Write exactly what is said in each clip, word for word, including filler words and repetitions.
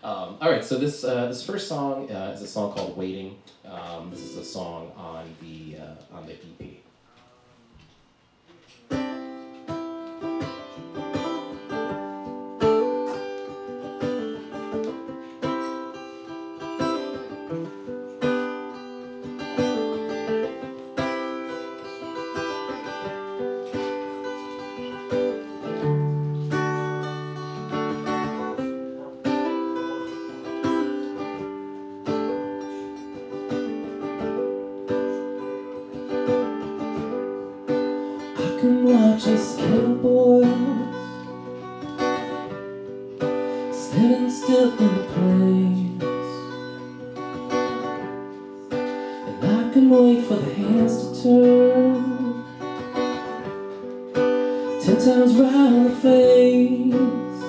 Um, all right, so this uh, this first song uh, is a song called "Waiting." Um, this is a song on the uh, on the E P. Watch us cowboys standing still in place, and I can wait for the hands to turn ten times round the face,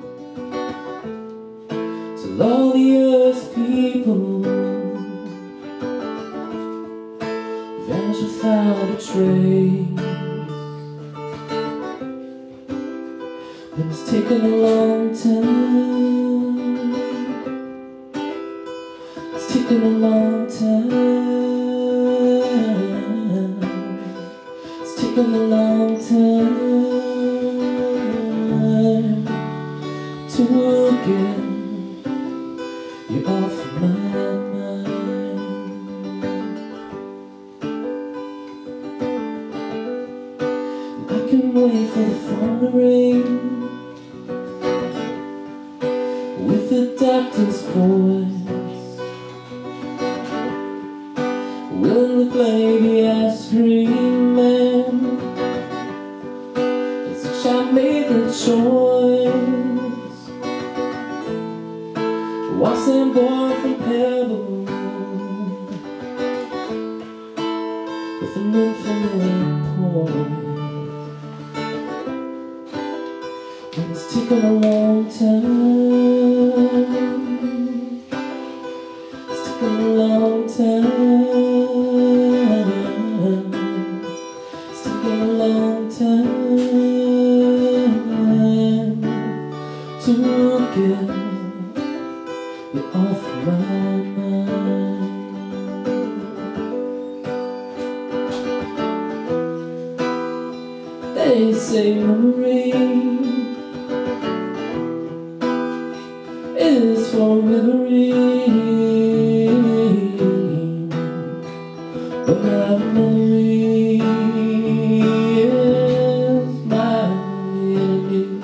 till all the earth's people vanish without a trace. It's taken a long time. It's taken a long time. It's taken a long time to get you off my mind. And I can wait for the phone to ring with the doctor's voice, willing to play the ice cream man. As a child made the choice, once I'm born from heaven with an infinite poise. And it's taken a long time. It's taken a long time. It's taken a long time to get you off my mind. They say memory is for memory, but my memory is my enemy.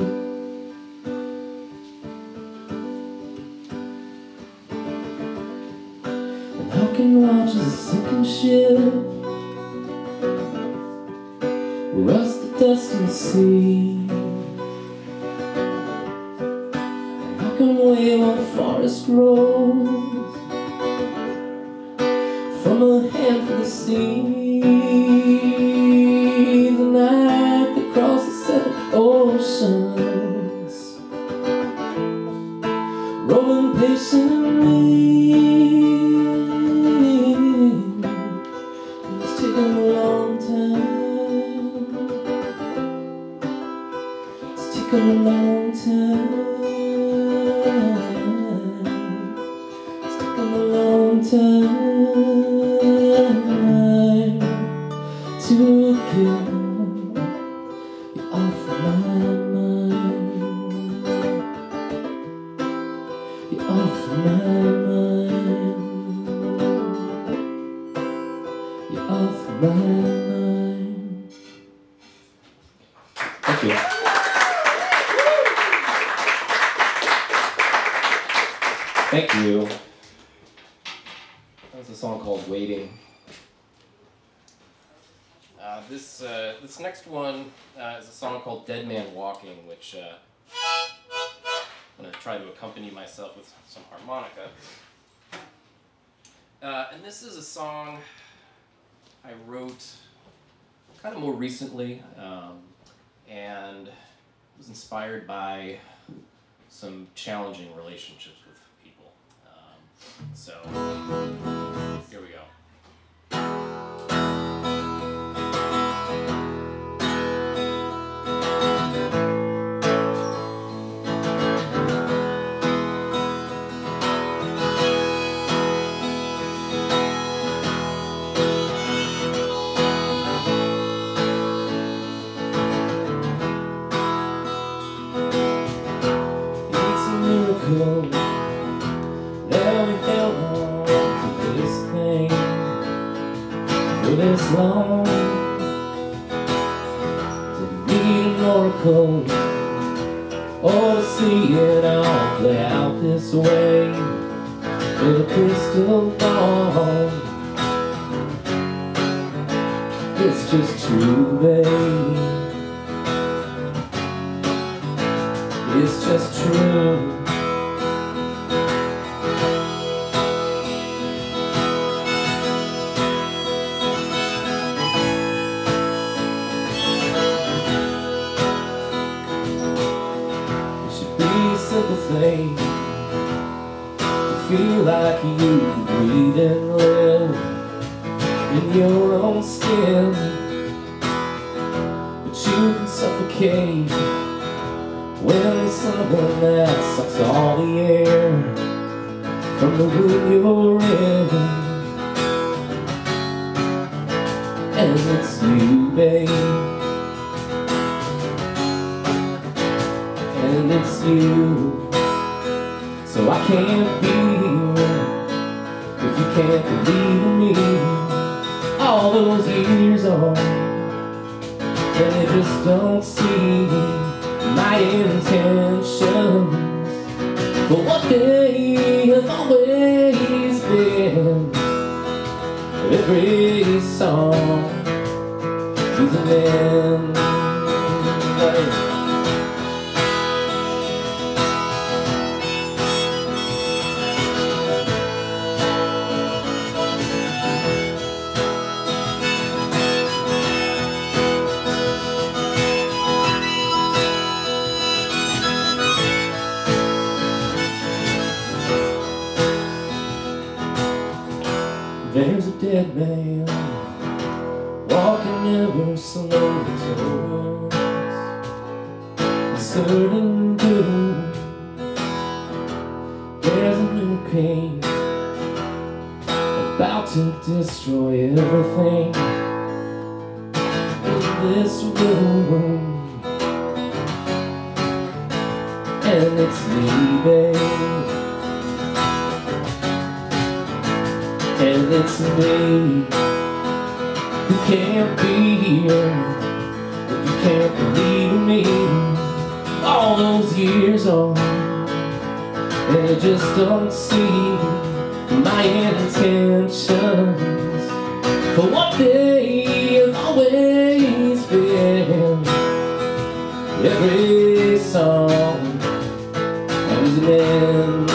And I can watch as a sinking ship rust to dust in the sea. I can wave on the forest grows from a hand for the seas, and I could cross the seven oceans, rolling patiently. It's taken a long time. It's taken a long time. It's taken a long time to get you off my mind. You off my mind. You off my mind. Thank you. Thank you. That was a song called "Waiting." Uh, this uh, this next one uh, is a song called "Dead Man Walking," which uh, I'm going to try to accompany myself with some harmonica. Uh, and this is a song I wrote kind of more recently, um, and was inspired by some challenging relationships with people. Um, so here we go. miracle that we held on to this thing for this long. Didn't need an oracle or to see it all play out this way with a crystal ball. It's just true, babe. It's just true. It should be a simple thing to feel like you can breathe and live in your own skin, but you can suffocate when someone that sucks all the air from the room you're in. And it's you, babe. And it's you. So I can't be here if you can't believe in me all those years on. And they just don't see my intentions for what they have always been. Every song is an end. There's a dead man walking ever slowly towards a certain doom. There's a new king about to destroy everything in this room. And it's me, babe. And it's me who can't be here if you can't believe in me all those years on. And you just don't see my intentions for what they have always been. Every song has an end.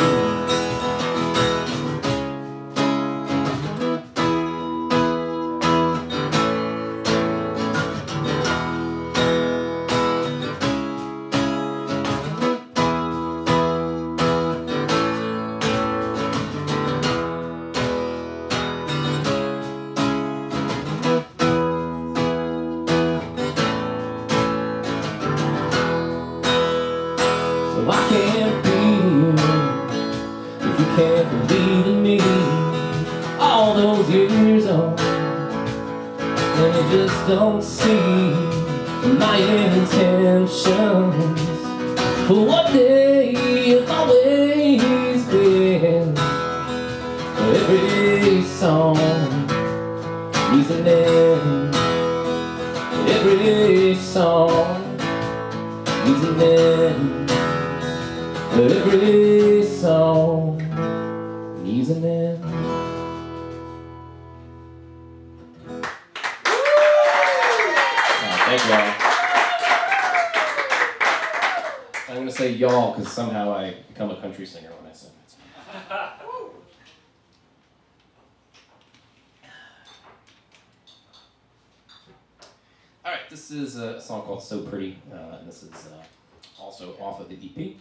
I can't be here if you can't believe in me all those years on. And you just don't see my intentions for what they have always been. Every song needs an end. Every song needs an end. Every song needs an end. Oh, thank y'all. I'm going to say y'all because somehow I become a country singer when I sing it. All right, this is a song called So Pretty, uh, and this is uh, also off of the E P.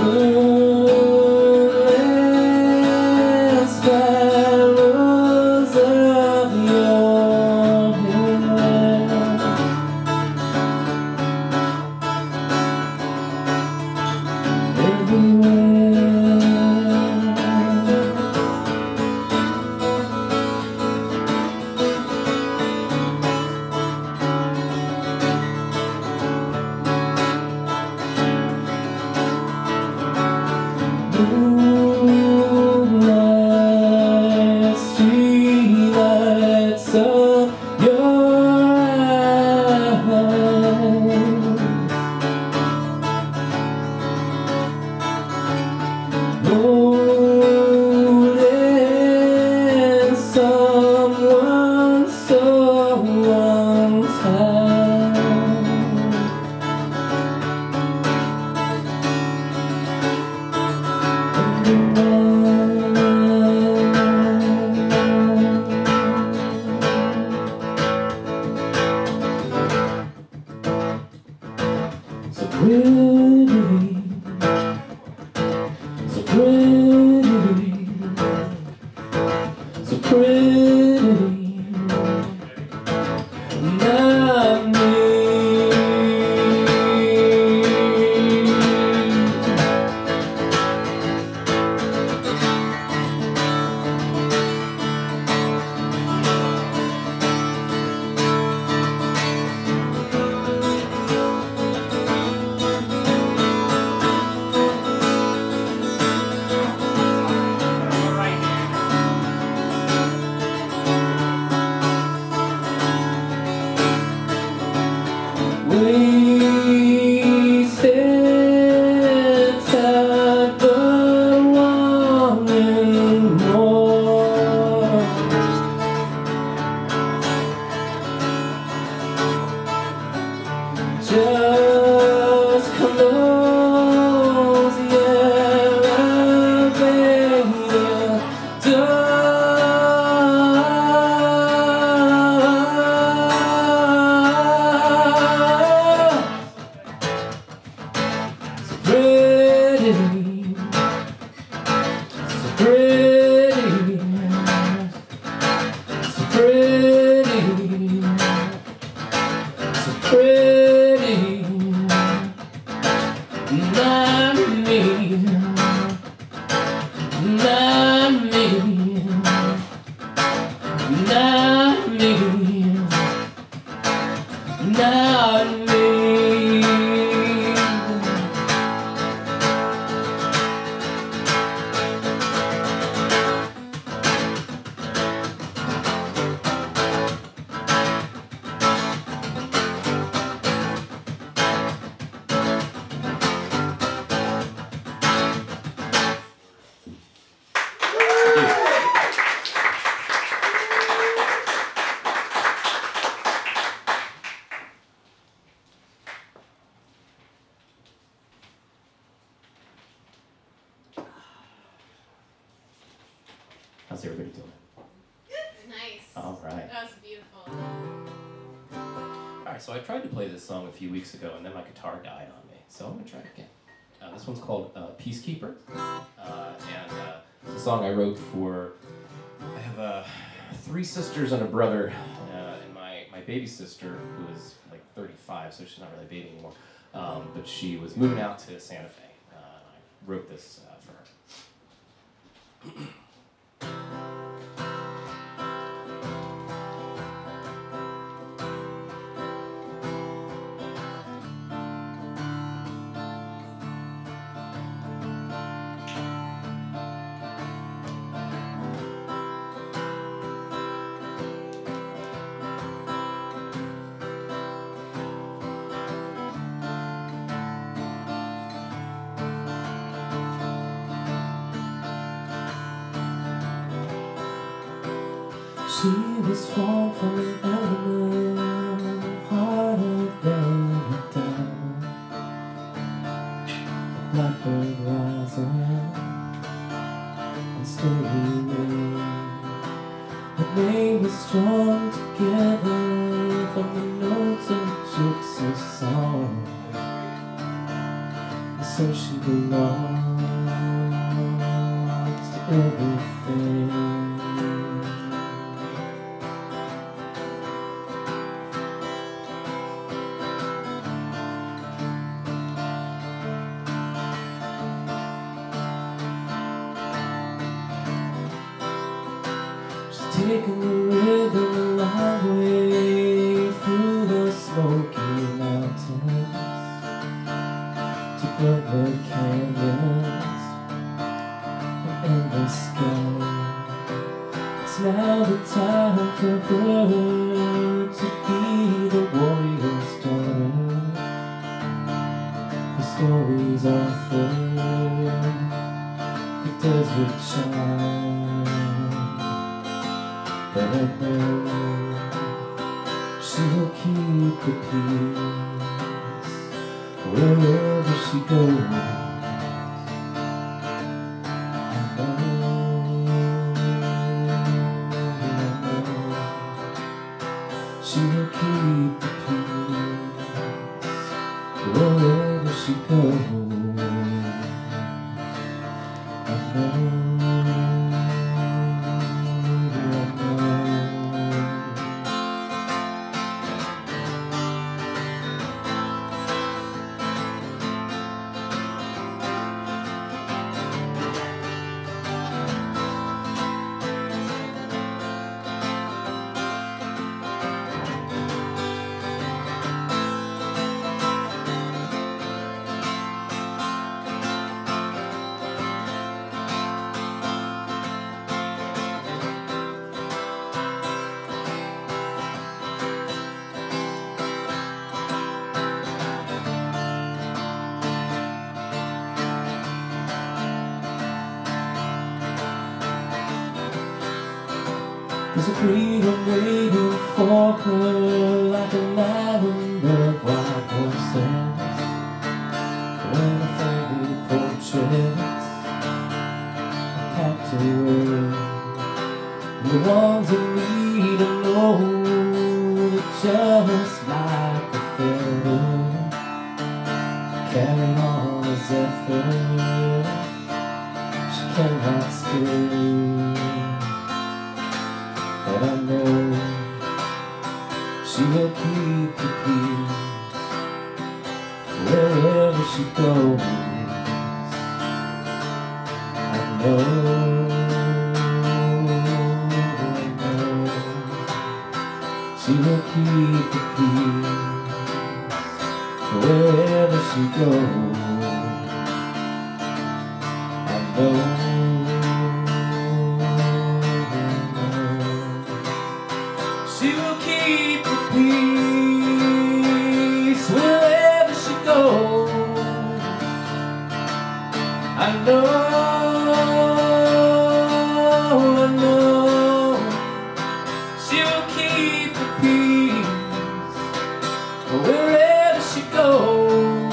moonless sparrows of your hair. Everywhere. Moonlight streetlights of your eyes. Holding someone so untied. So pretty, so pretty, so pretty, not me. Wasted time, but wanting more. Just close the elevator door. So pretty, so pretty, so pretty, so pretty, not me, not me, not me, not me. How's everybody doing? Nice. All right. That was beautiful. All right, so I tried to play this song a few weeks ago, and then my guitar died on me. So I'm gonna try it again. Uh, this one's called uh, Peacekeeper, uh, and uh, it's a song I wrote for. I have uh, three sisters and a brother, uh, and my my baby sister, who is like thirty-five, so she's not really a baby anymore. Um, but she was moving out to Santa Fe. Uh, and I wrote this uh, for her. She was far from an element, harder than a diamond. A blackbird rising and still remain. Her name was strung together from the notes of a gypsy song. The so she belongs to everything. Taking the rhythm a long way through the smoky mountains to burn canyons and endless sky. It's now the time for her to be the warrior's daughter. The story's author, the desert child. But I know she will keep the peace wherever she goes. I know, I know she will keep the peace wherever she goes. I know. There's a freedom waiting for her like an island of white horses. When the faded portraits are packed away, and the ones that need to know that just like a feather carry on a zephyr, she cannot stay. But I know she will keep the peace wherever she goes. I know, I know she will keep the peace wherever she goes. I know. She will keep the peace wherever she goes. I know, I know. She will keep the peace wherever she goes.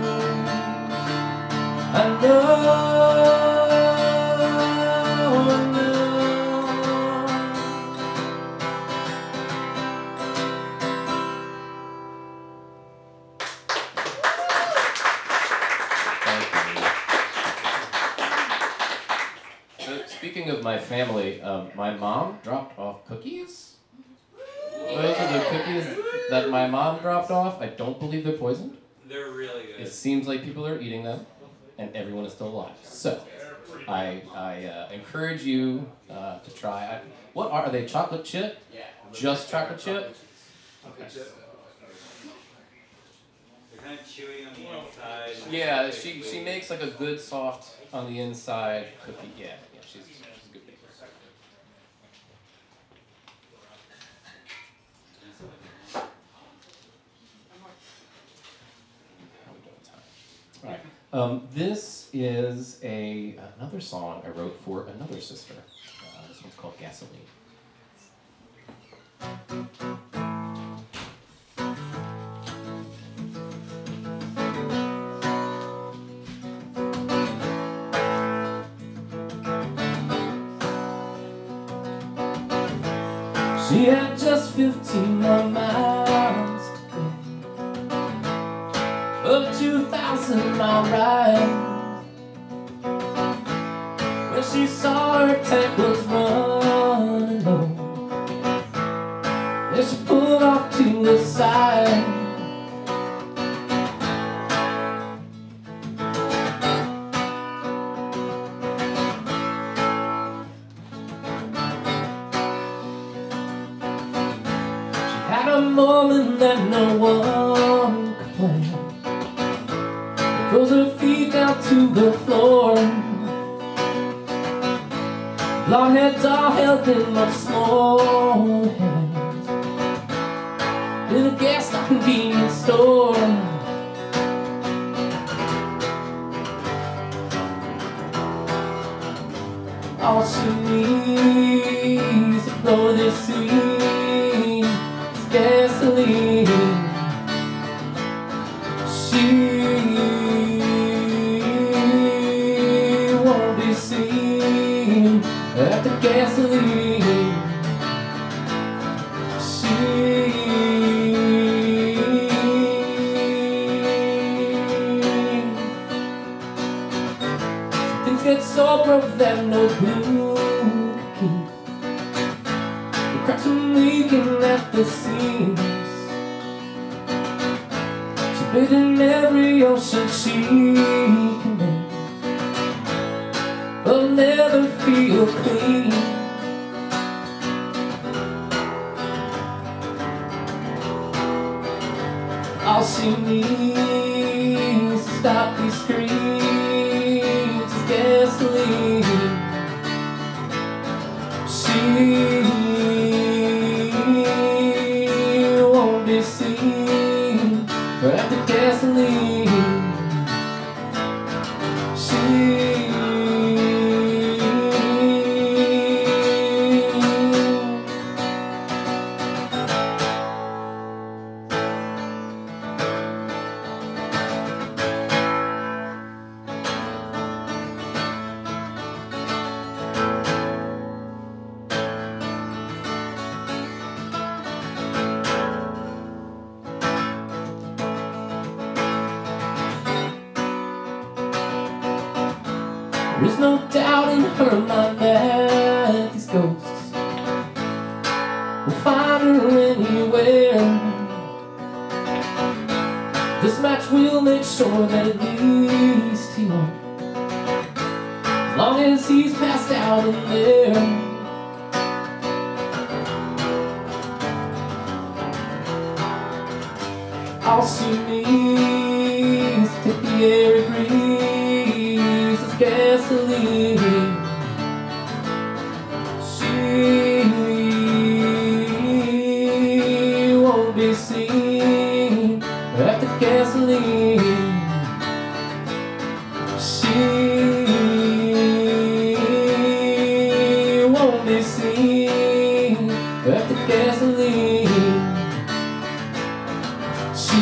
I know. Speaking of my family, um, my mom dropped off cookies. Those are the cookies that my mom dropped off. I don't believe they're poisoned. They're really good. It seems like people are eating them, and everyone is still alive. So, I, I uh, encourage you uh, to try. I, what are, are they? Chocolate chip? Yeah. Just chocolate chip? Okay. They're kind of chewy on the inside. Yeah, she she makes like a good soft on the inside cookie. Yeah, yeah, she's, she's a good baker. How we doing time? All right. Um, this is a another song I wrote for another sister. Uh, this one's called Gasoline. She had just fifteen more miles to go of two thousand wasn't alright when she saw her tank was running low, and she pulled off to the side. She had a moment that no one could plan. Throws her feet down to the floor. Blonde hair doll held in much small hands in a gas stop convenience store. All she needs to blow this scene is gasoline. She won't be seen at the gasoline. She things get so broke that no glue can keep. The cracks are leaking at the seams. She's bathed in every ocean she can make, but never feel clean. All she needs to stop these screams is gasoline. She won't be seen at the gasoline. She There's no doubt in her mind that these ghosts will find her anywhere. This match will make sure that at least he won't, as long as he's passed out in there. All she needs to take the air it breathes is gasoline. She won't be seen at the gasoline. She won't be seen at the gasoline. She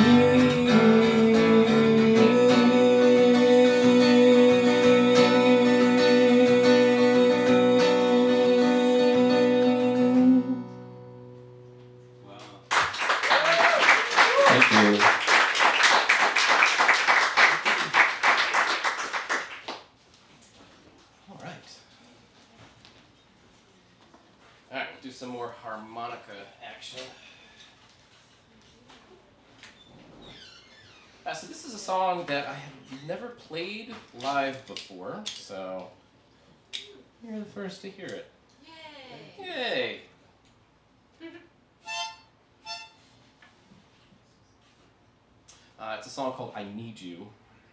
Thank you. All right. All right, do some more harmonica action. Uh, so this is a song that I have never played live before, so you're the first to hear it. Yay! Yay! Uh, it's a song called I Need You.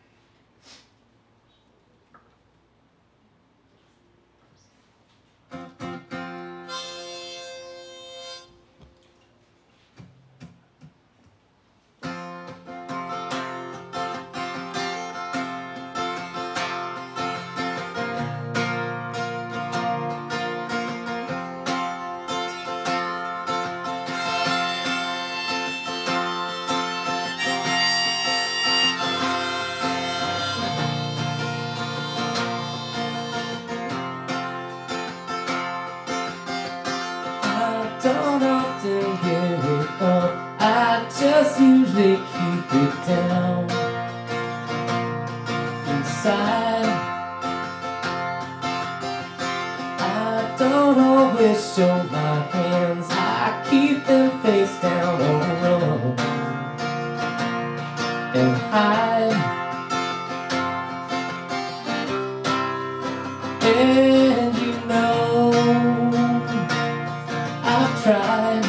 Don't often give it up, I just usually keep it down. don't always show my hands, I keep them face down on run and hide. And you know I've tried.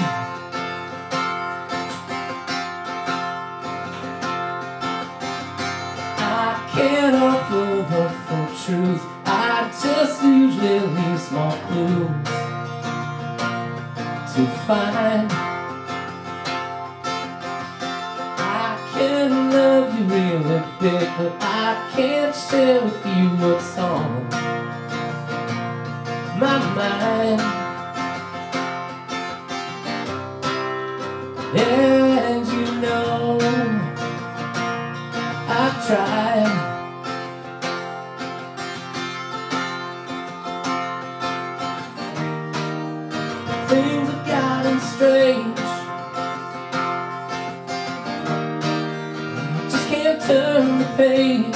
I can't offer the full truth, I just usually leave small clues to find. I can love you really big, but I can't share with you what's on my mind. And you know I've tried. Things have gotten strange, I just can't turn the page.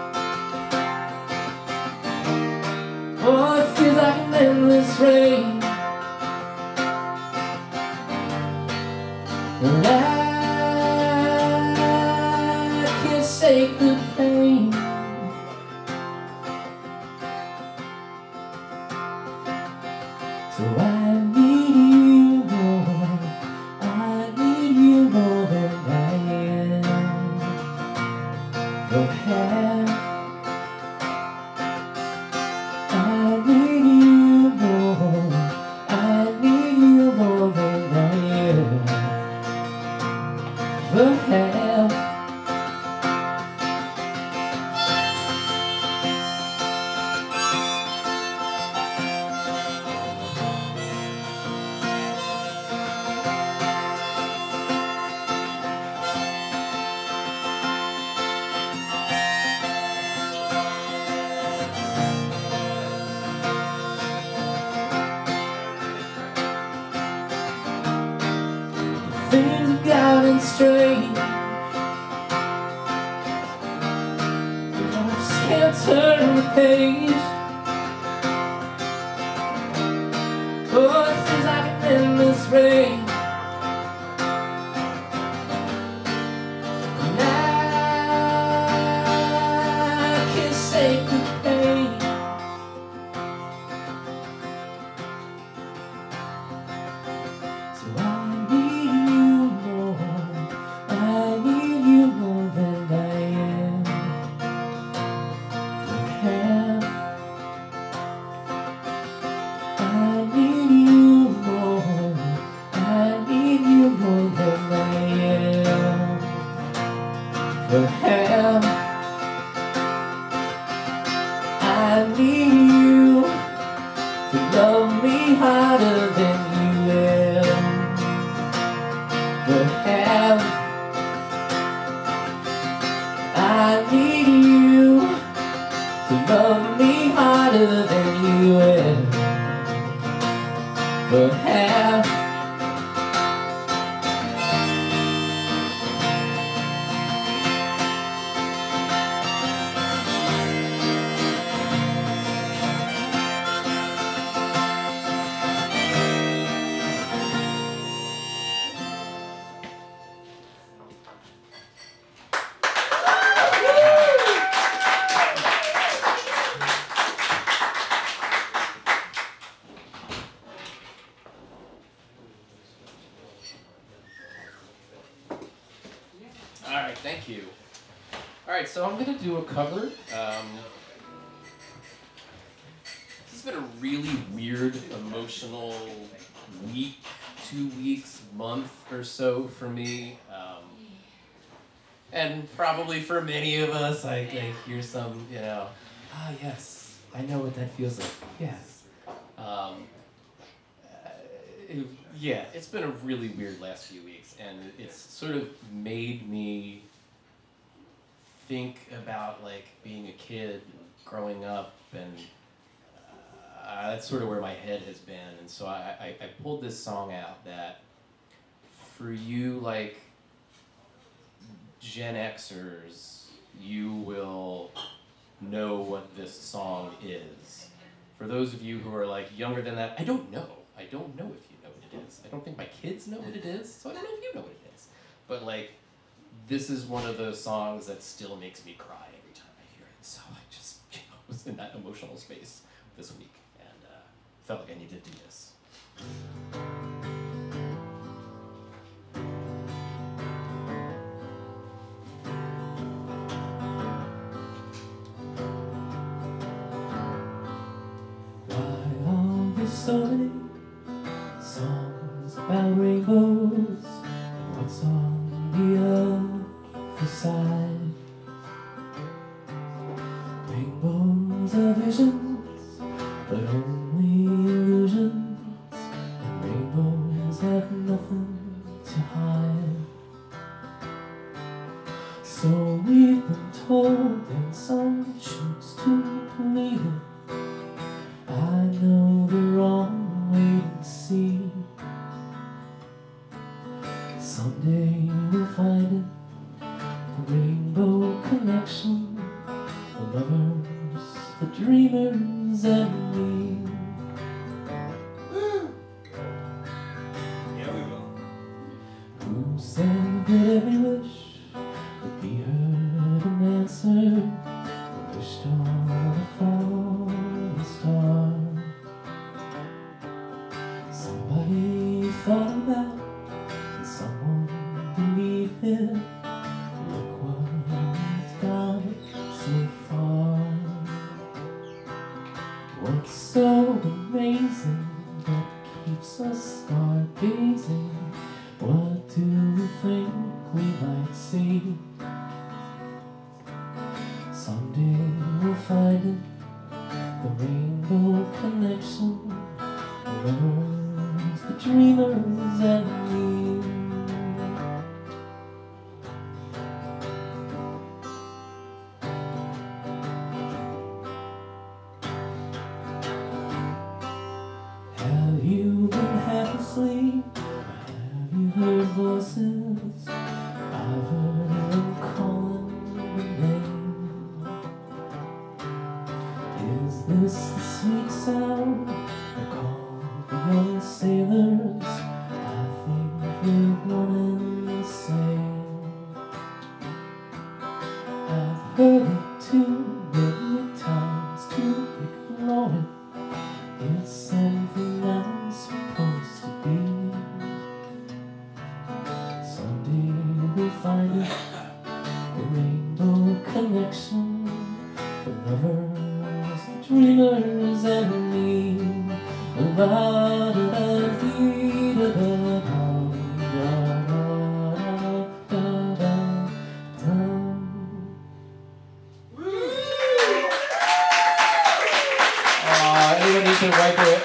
Oh, it feels like an endless rain, and I can't shake the pain. So I need you more, I need you more than I am. But have I need you more, I need you more than I am. But have things have gotten strange, I just can't turn the page. Oh, it feels like an endless rain, and I can't shake the pain. So I need you more, I need you more than I am. But have I need you more, I need you more than I am. But have I need you to love me harder than you will. But have I need you to love me harder than you will. But have Alright, thank you. Alright, so I'm gonna do a cover. Um, this has been a really weird, emotional week, two weeks, month or so for me. Um, and probably for many of us, I, I hear some, you know, ah, yes, I know what that feels like. Yes. Um, uh, it, yeah, it's been a really weird last few weeks, and it's sort of made me think about like being a kid, growing up, and uh, that's sort of where my head has been. And so I, I, I pulled this song out that for you, like Gen Xers, you will know what this song is. for those of you who are like younger than that, I don't know. I don't know if you know what it is. I don't think my kids know what it is, so I don't know if you know what it is. But like, this is one of those songs that still makes me cry every time I hear it. So I just, you know, was in that emotional space this week, and uh, felt like I needed to do this. So many songs about rainbows and what's on the other side. Rainbows are visions, but only illusions, and rainbows have nothing to hide. So we've been told, and some choose to believe it. I know the wrong way to see. Someday we'll find it, the rainbow connection, the lovers, the dreamers, and me. Yeah, we will. Who said that every wish would be heard and answered? We wished on a falling star. Somebody thought of that, and someone believed it. Look what we've done so far. What's so amazing that keeps us stargazing? What do we think we might see? Someday we'll find it, the rainbow connection, the lovers, the dreamers, and me. Have you been half asleep? Have you heard voices? I've heard them calling your name. Is this the sweet sound they call the young sailors? I think we're one and the same. I've heard it too many times to ignore it. It's something I'm supposed to be. Someday we'll find it, the rainbow connection, the lovers, the dreamers, and me. La da da dee da da da da da da da. Aw, anyone need to write the...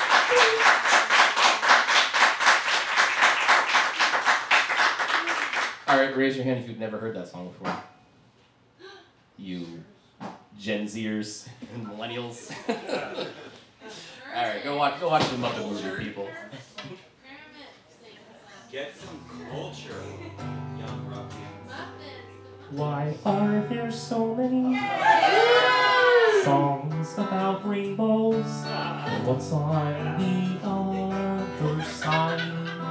Alright, raise your hand if you've never heard that song before. You Gen Zers and millennials. Alright, go watch go watch the Muppet movie, people. Kermit sings Get some culture, young ruffians. Muppets. Why are there so many songs about rainbows? And what's on the other side?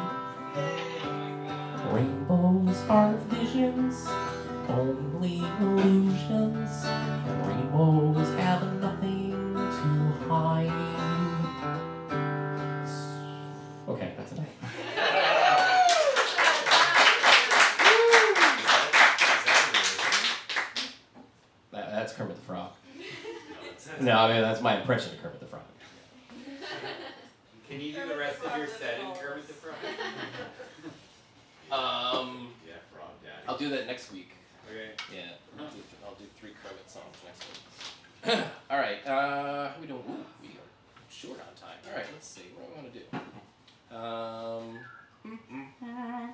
Rainbows are visions, only illusions, and rainbows have nothing to hide. Okay, that's enough. That, that's Kermit the Frog. No, I mean, that's my impression of Kermit the Frog. Can you do the rest of your set in Kermit the Frog? Um, Yeah, Frog Daddy. I'll do that next week. Okay. Yeah, I'll do, I'll do three Kermit songs next week. All right, uh, we don't. Ooh, we are short on time. All right, let's see. What do I want to do? Um.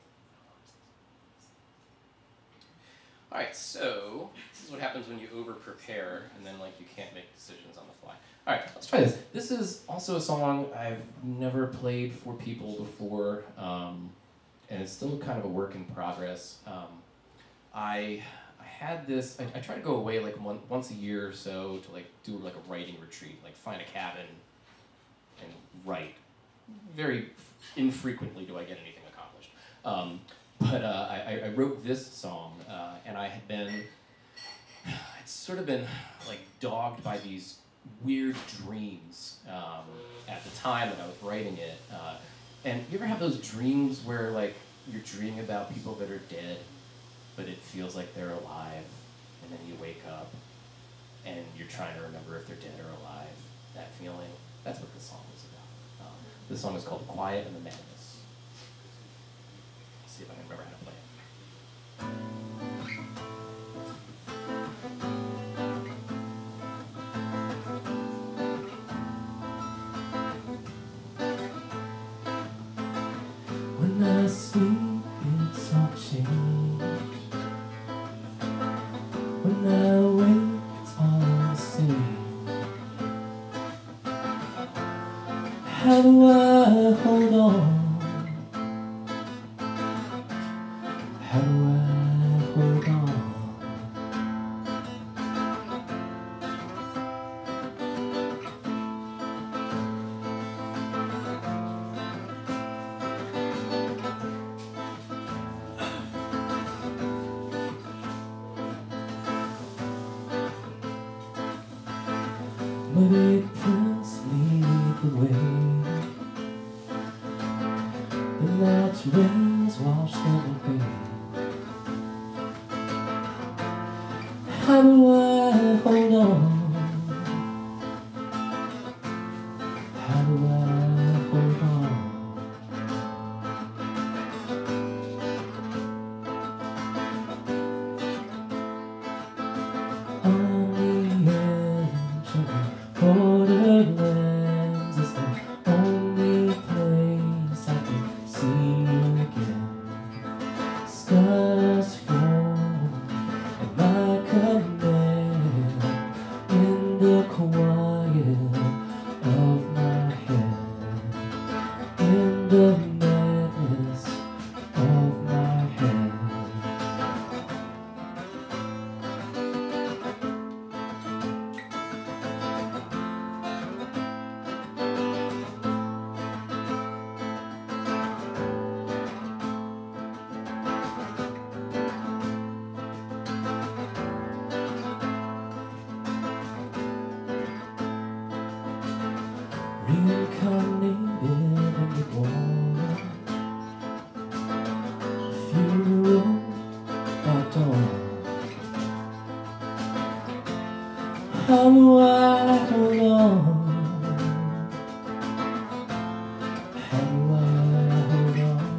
All right, so this is what happens when you over prepare and then like you can't make decisions on the fly. All right, let's try this. This is also a song I've never played for people before, um, and it's still kind of a work in progress. Um, I I had this. I, I try to go away like one, once a year or so to like do like a writing retreat, like find a cabin and write. Very infrequently do I get anything accomplished. Um, but uh, I, I wrote this song, uh, and I had been, I'd sort of been like dogged by these weird dreams um, at the time that I was writing it. Uh, and you ever have those dreams where like you're dreaming about people that are dead, but it feels like they're alive, and then you wake up and you're trying to remember if they're dead or alive? That feeling, that's what this song is about. Um, this song is called Quiet and the Madness. Let's see if I can remember how to play it. When I sleep, it's all changed. When I wake, it's all the same. How do I hold on? How do I hold on? But it pulls me the way. The night rains wash them away. How do I hold on? How do I hold on? On the edge of the borderlands is the only place I can see you again. Stars fall at my command in the quiet of my head, in the madness of my head. Reincarnated in the war, funeral at dawn. How do I hold on? How do I hold on?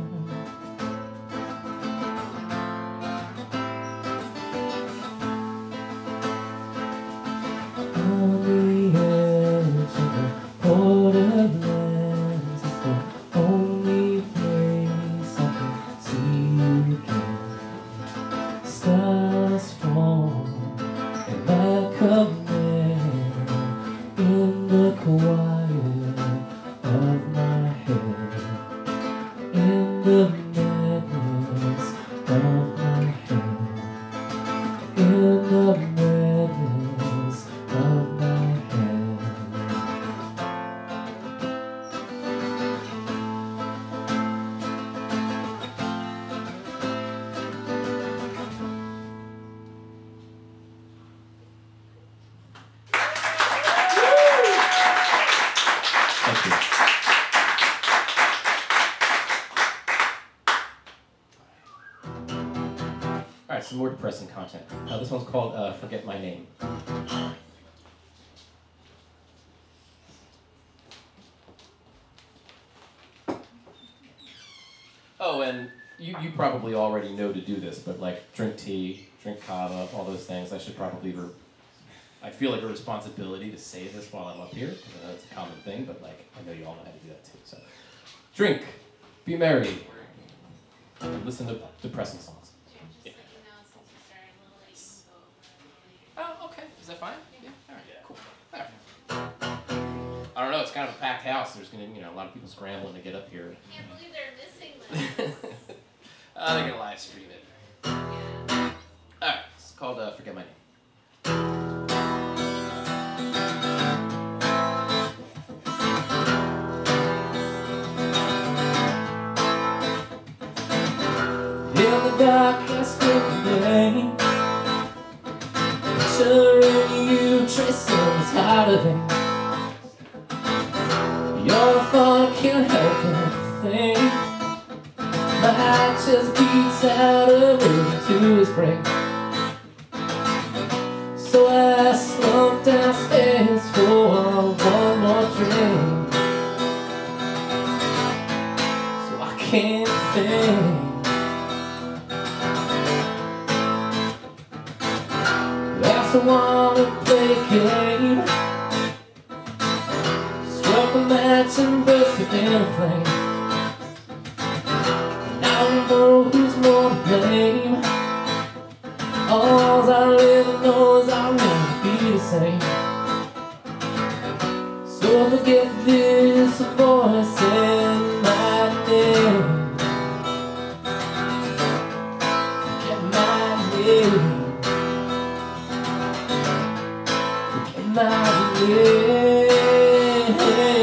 On the edge of the borderlands is the only place I can see you again. Stars fall at my command in the quiet of my head, in the madness of my head, in the madness of my head. Thank you. All right, some more depressing content. Uh, this one's called uh, Forget My Name. Oh, and you, you probably already know to do this, but like drink tea, drink kava, all those things. I should probably, re- I feel like a responsibility to say this while I'm up here, because I know it's a common thing, but like I know you all know how to do that too. So drink, be merry, and listen to depressing songs. Just Yeah. so you know, since we started a little late, you can go over it a little later. Oh, okay. Is that fine? Yeah. All right. Cool. All right. I don't know. It's kind of a packed house. There's gonna, you know, a lot of people scrambling to get up here. I can't believe they're missing this. uh, they're gonna live stream it. Yeah. All right. It's called uh, Forget My Name. In the darkest of the day, picturing you tracing this heart of it. You're the thought I can't help but think. My heart just beats out of rhythm to his brain. So I slump downstairs for one more drink. So I can't think. I wanna play a game. Struck a match and burst it in a flame. And I don't know who's more to blame. All I really know is I'll never be the same. So forget this voice in my name. Forget my name. My name,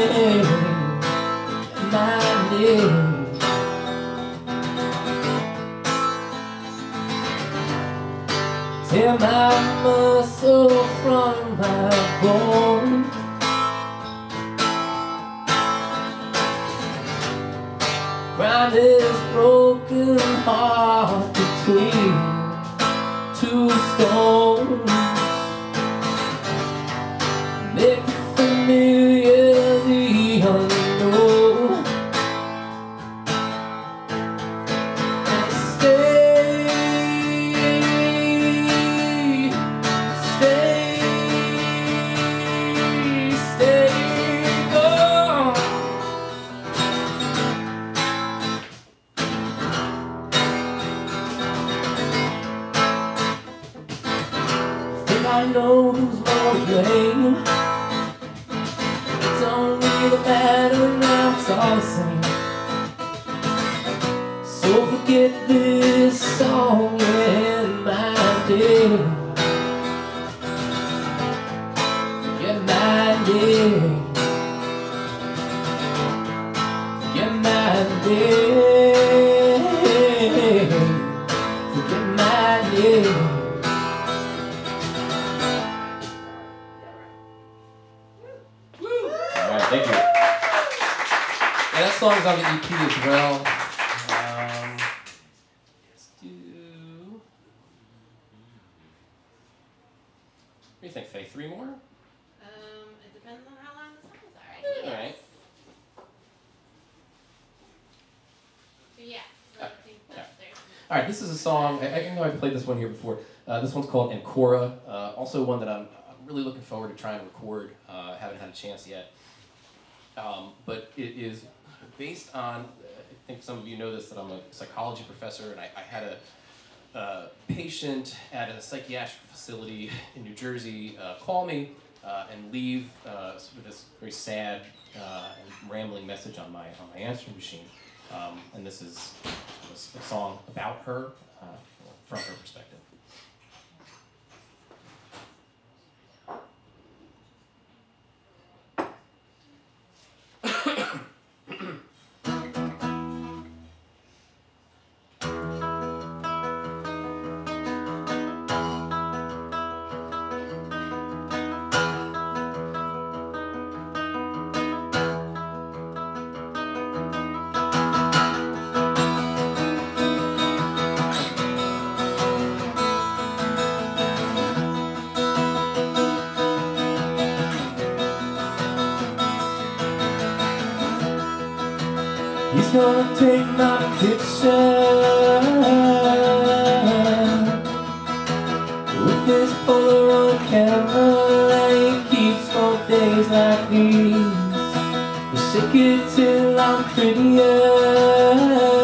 my name. Tear my muscle from my bone. Grind this broken heart between two stones. Make the familiar the unknown. And stay, stay, stay gone. Think I know who's more to blame. The matter now, it's all the same. So forget this song in my name. Forget my name. Forget my name. Forget my name. Thank you. And that song's on the E P as well. Um, let's do. What do you think, Faye? Three more? Um, it depends on how long the songs are, I guess. All right. But yeah, so I think Yeah. that's there. All right. This is a song. I, I know I've played this one here before. Uh, this one's called Ancora. Uh, also one that I'm, I'm really looking forward to trying to record. Uh, haven't had a chance yet. Um, but it is based on, I think some of you know this, that I'm a psychology professor, and I, I had a uh, patient at a psychiatric facility in New Jersey uh, call me uh, and leave uh, sort of this very sad uh, and rambling message on my on my answering machine. Um, and this is a, a song about her, uh, from her perspective. He's gonna take my picture with this Polaroid camera that he keeps for days like these. He'll shake it till I'm prettier.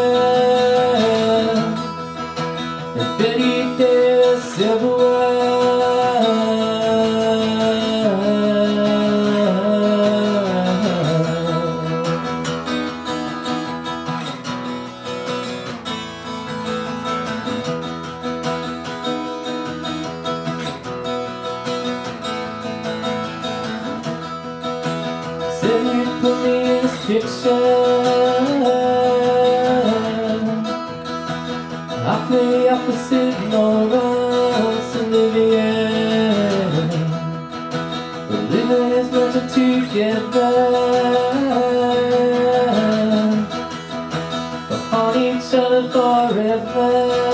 And bet he dares everywhere. put me in this picture. I play opposite Lawrence Olivier. But living is meant together. On each other forever.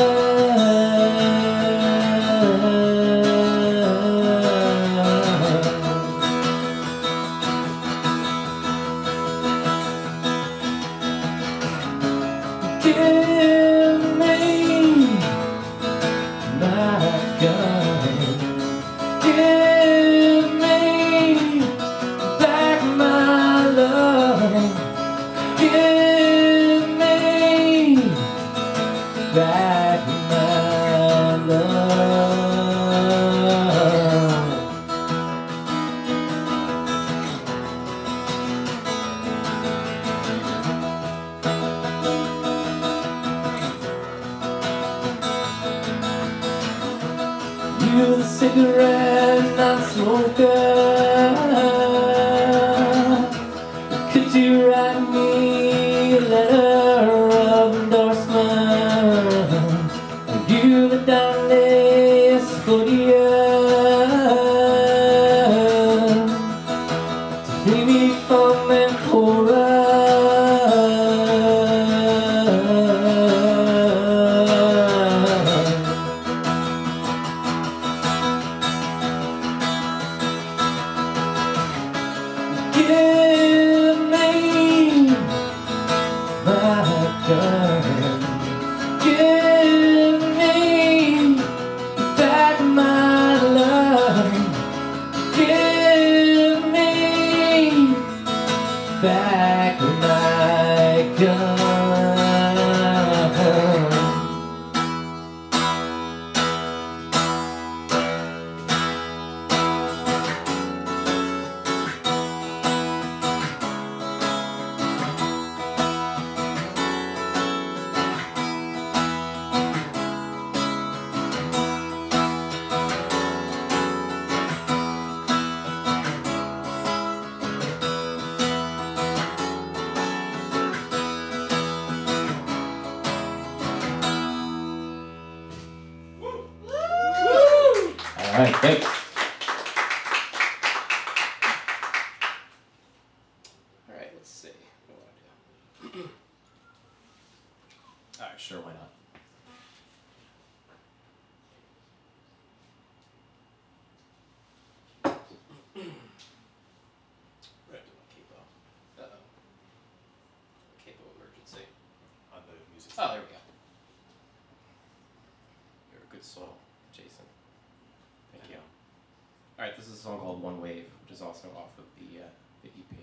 Give me my gun. Give me back my love. Give me back my love. You're the cigarette non-smoker. Could you write me a letter of endorsement? Are you the darling Scotia to free me from Ancora? Give me my gun. Give me back my love. Give me back my gun. All right, thanks. All right, let's see. What do I do? All right, sure, why not? Right, do a capo. Uh-oh. Capo emergency. On the music. Oh, there we go. You're a good soul, Jason. Thank you. All right, this is a song called One Wave, which is also off of the uh, the E P.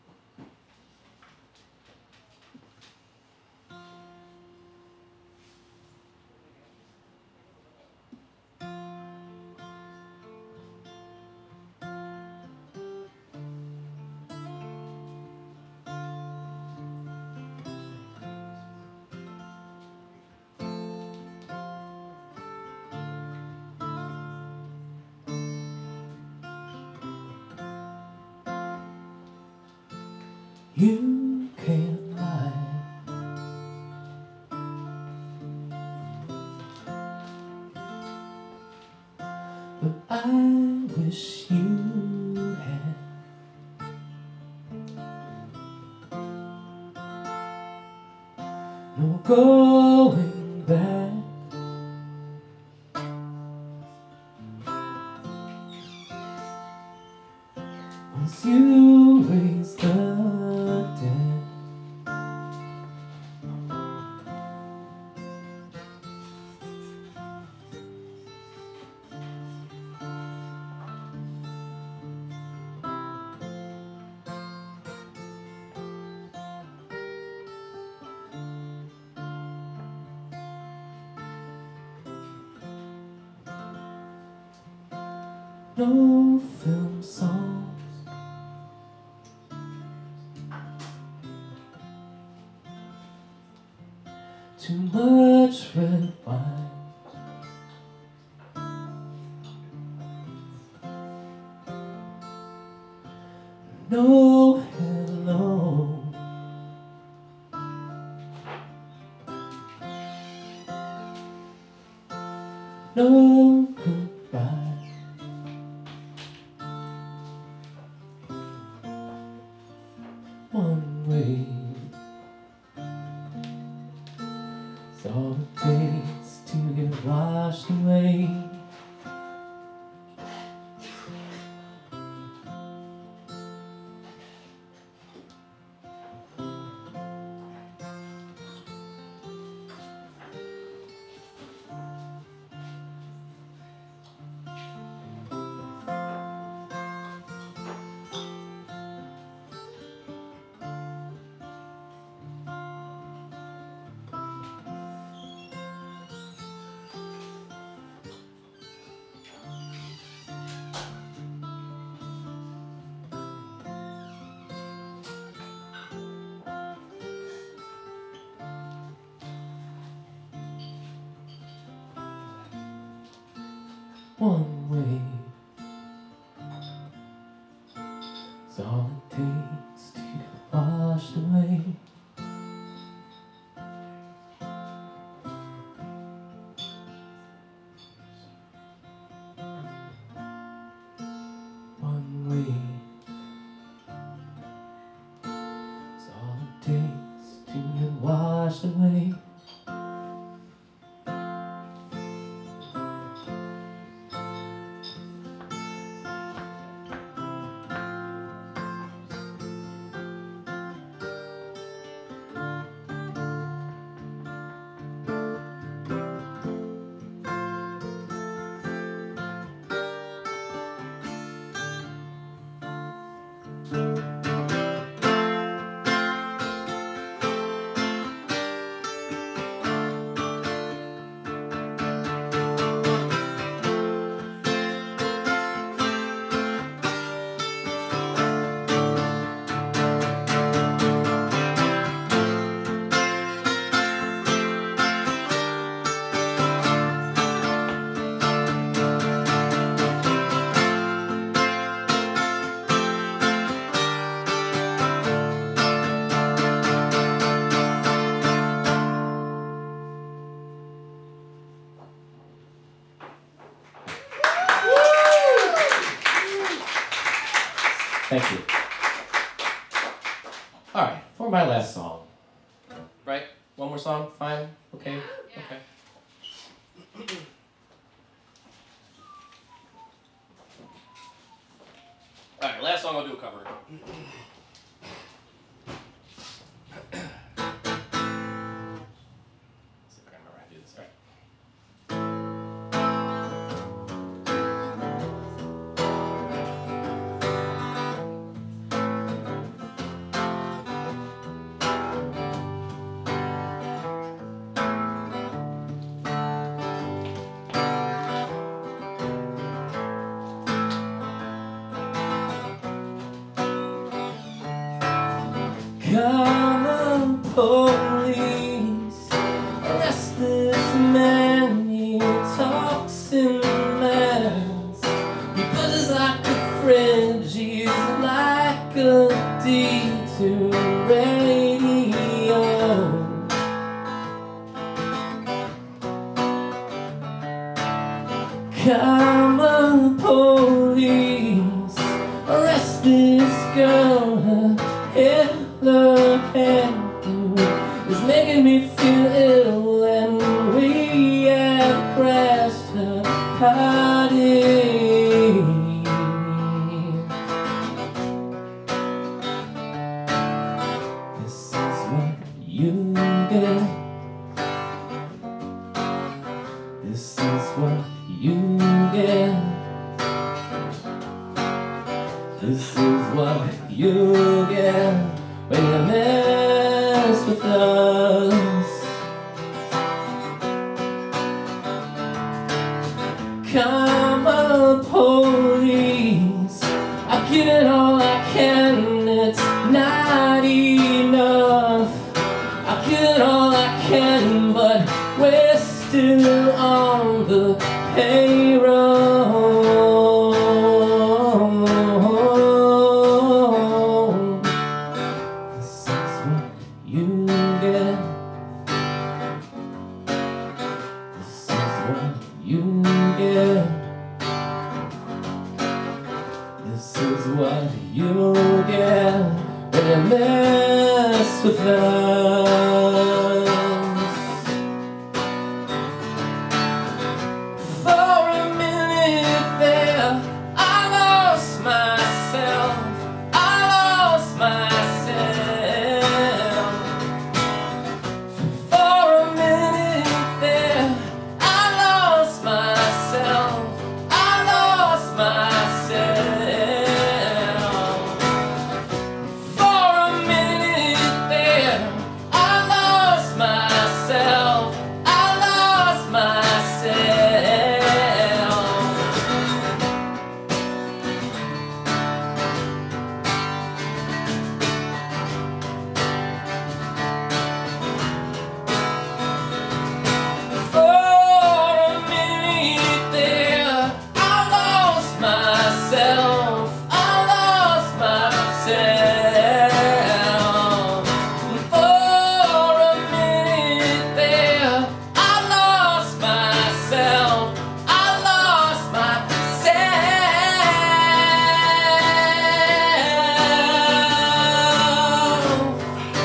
You can't lie. But I wish you had. No going back. Once you raise the dead. No film songs, too much red wine. No hello no goodbye. One way, it's all it takes to get washed away. One way, it's all it takes to get washed away. One way, it's all it takes to get washed away. Thank you. All right, for my last song. Right? One more song? Fine? Okay? Okay. All right, last song I'll do a cover. See if I can remember how to do this. All right. Come police, arrest this man, he talks in mass. He buzzes like a fridge, he's like a D to radio. Come police, arrest this girl, her hair the hairdo is making me feel ill, and we have crashed her party. This is what you get. This is what you get. This is what you get when you mess with us. Come on, police, I've given all I can, it's not enough. I've given all I can, but we're still on the payroll. You find you again when you mess with us. For a minute there, I lost myself. I lost myself. For a minute there, I lost myself. I lost myself. For a minute there, I lost myself. I lost myself. For a minute there, I lost myself. I lost myself. For a minute there, I lost myself. I lost myself.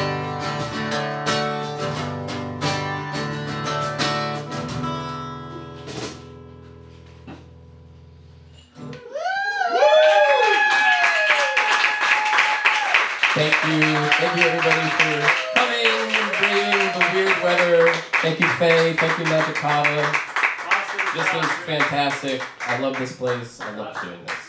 Thank you. Thank you everybody for coming and braving the weird weather. Thank you, Faye. Thank you, MagiKava. Awesome This was job. fantastic. I love this place. I love doing this.